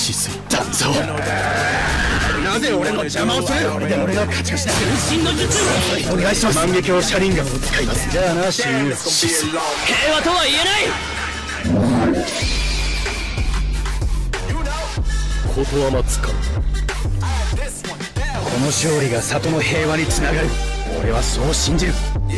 止水断層。なぜ俺の邪魔をする？これで俺が勝ち越しだ。分身の術をお願いします。万華鏡車輪ガンを使います。じゃあな、親友。平和とは言えない。ことは待つか。この勝利が里の平和につながる。俺はそう信じる。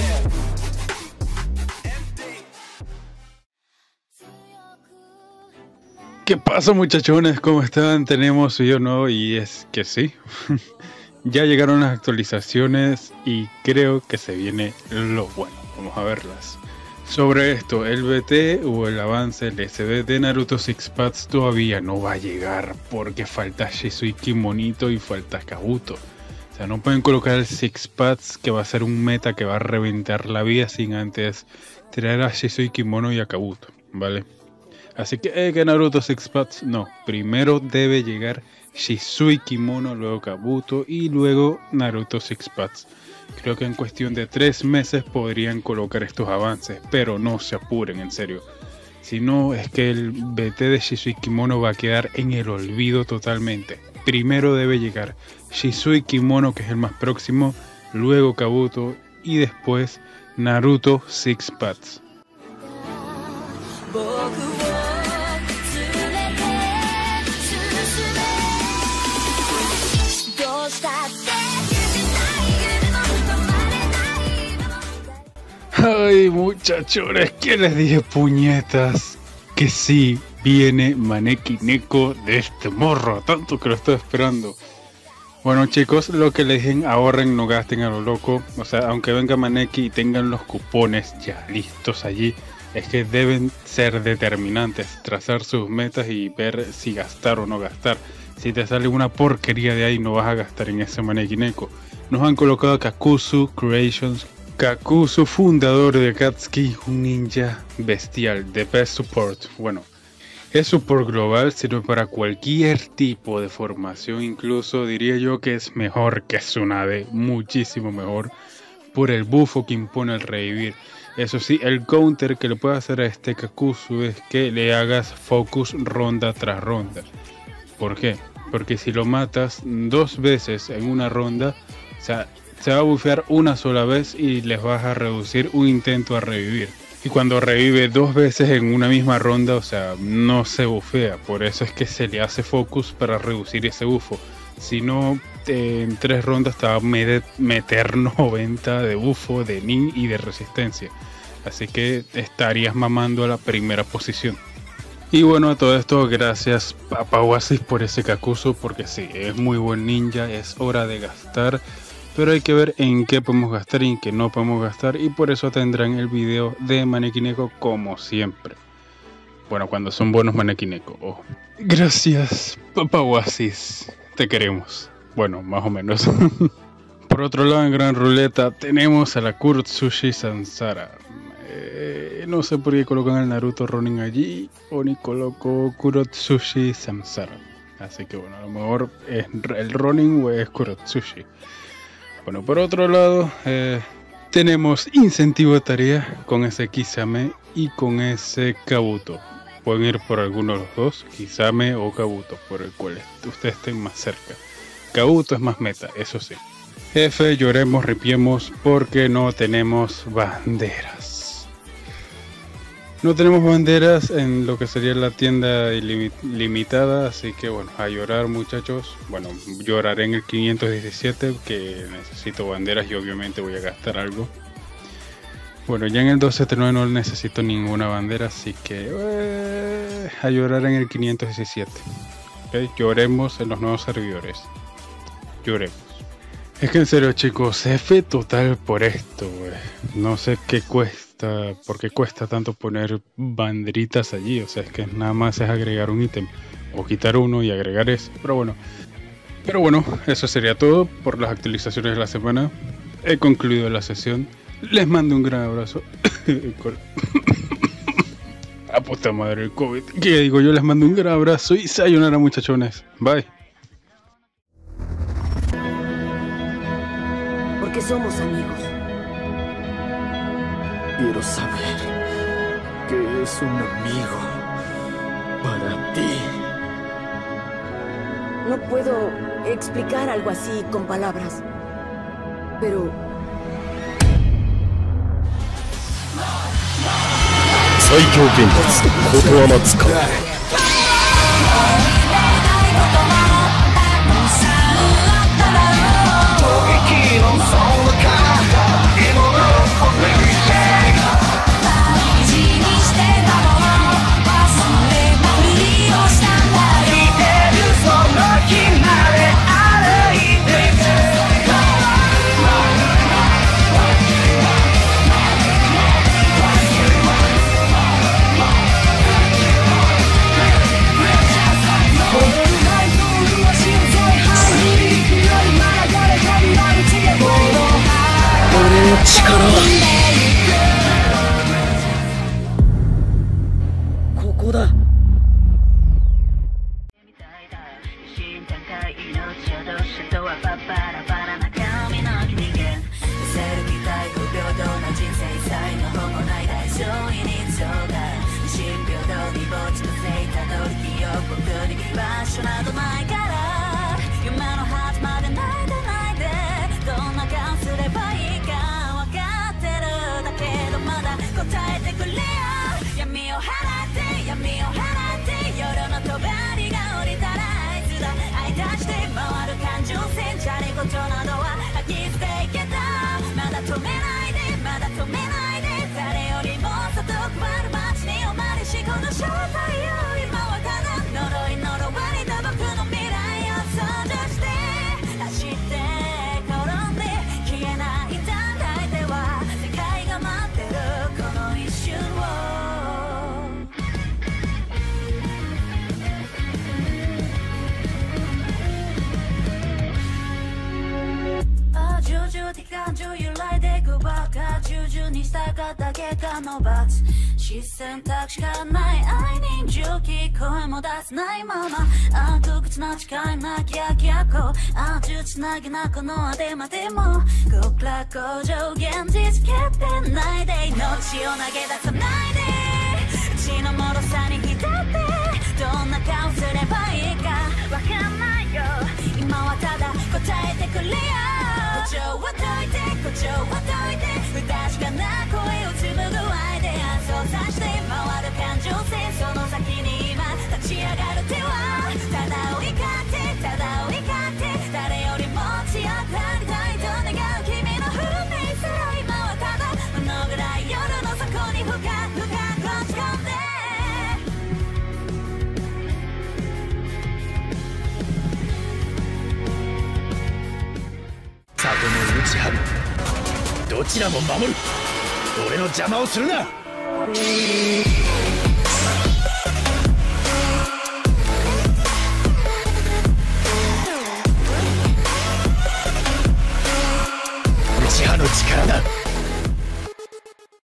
¿Qué pasa, muchachones? ¿Cómo están? Tenemos video nuevo y es que sí, ya llegaron las actualizaciones y creo que se viene lo bueno. Vamos a verlas. Sobre esto, el BT o el avance, el SD de Naruto Six Paths todavía no va a llegar porque falta Shisui Kimonito y falta Kabuto. O sea, no pueden colocar el Six Paths, que va a ser un meta que va a reventar la vida, sin antes traer a Shisui Kimono y a Kabuto, ¿vale? Así que Naruto Six Paths no, primero debe llegar Shisui Kimono, luego Kabuto y luego Naruto Six Paths. Creo que en cuestión de 3 meses podrían colocar estos avances, pero no se apuren, en serio. Si no, es que el BT de Shisui Kimono va a quedar en el olvido totalmente. Primero debe llegar Shisui Kimono, que es el más próximo, luego Kabuto y después Naruto Six Paths. Ay, muchachones, ¿qué les dije, puñetas? Que sí, viene Maneki Neko de este morro, tanto que lo estoy esperando. Bueno, chicos, lo que les dije, ahorren, no gasten a lo loco. O sea, aunque venga Maneki y tengan los cupones ya listos allí, es que deben ser determinantes, trazar sus metas y ver si gastar o no gastar. Si te sale una porquería de ahí, no vas a gastar en ese Maneki Neko. Nos han colocado a Kakuzu Creations. Kakuzu, fundador de Akatsuki, un ninja bestial de Best Support. Bueno, es support global, sirve para cualquier tipo de formación, incluso diría yo que es mejor que Tsunade, muchísimo mejor, por el bufo que impone el revivir. Eso sí, el counter que le puede hacer a este Kakuzu es que le hagas focus ronda tras ronda. ¿Por qué? Porque si lo matas 2 veces en una ronda, o sea, se va a bufear una sola vez y les vas a reducir un intento a revivir. Y cuando revive 2 veces en una misma ronda, o sea, no se bufea. Por eso es que se le hace focus para reducir ese bufo. Si no, en 3 rondas te va a meter 90 de bufo, de nin y de resistencia. Así que estarías mamando a la primera posición. Y bueno, a todo esto, gracias Papa Oasis por ese Kakuzu, porque sí, es muy buen ninja, es hora de gastar. Pero hay que ver en qué podemos gastar y en qué no podemos gastar, y por eso tendrán el video de Maneki Neko como siempre. Bueno, cuando son buenos Maneki Neko. Oh. Gracias, Papa Oasis. Te queremos. Bueno, más o menos. Por otro lado, en Gran Ruleta tenemos a la Kurotsushi Sansara. No sé por qué colocan el Naruto Ronin allí, o ni coloco Kurotsushi Samsara. Así que bueno, a lo mejor es el Ronin o es Kurotsushi. Bueno, por otro lado, tenemos incentivo de tarea con ese Kisame y con ese Kabuto. Pueden ir por alguno de los dos, Kisame o Kabuto, por el cual ustedes estén más cerca. Kabuto es más meta, eso sí. Jefe, lloremos, ripiemos porque no tenemos banderas. No tenemos banderas en lo que sería la tienda limitada, así que bueno, a llorar, muchachos. Bueno, lloraré en el 517, que necesito banderas y obviamente voy a gastar algo. Bueno, ya en el 279 no necesito ninguna bandera, así que a llorar en el 517. ¿Okay? Lloremos en los nuevos servidores. Lloremos. Es que en serio, chicos, F total por esto, no sé qué cuesta. ¿Por qué cuesta tanto poner banderitas allí? O sea, es que nada más es agregar un ítem o quitar uno y agregar ese. Pero bueno, eso sería todo por las actualizaciones de la semana. He concluido la sesión. Les mando un gran abrazo. A puta madre el COVID. ¿Qué digo? Yo les mando un gran abrazo y sayonara, muchachones. Bye. Porque somos amigos. Quiero saber qué es un amigo para ti. No puedo explicar algo así con palabras. Pero... 最強現実ことは松か。力ここだ。 視線たくしかない愛人重機声も出せないまま悪屈な誓いなきゃ逆味つなぎなこのあでまでも極楽工場現実決定ないで命を投げ出さないで血の脆さに浸ってどんな顔すればいいかわかんないよ今はただ答えてくれよ誇張は解いて誇張は解いて不確かな声を紡ぐアイデア操作して回る感情線その先に今立ち上がる手はただ追いかけただ追いかけ誰よりも強くなりたいと願う君の運命すら今はただ物暗い夜の底に深く落ち込んで里の内春どちらも守る。俺の邪魔をするな。内派の力だ。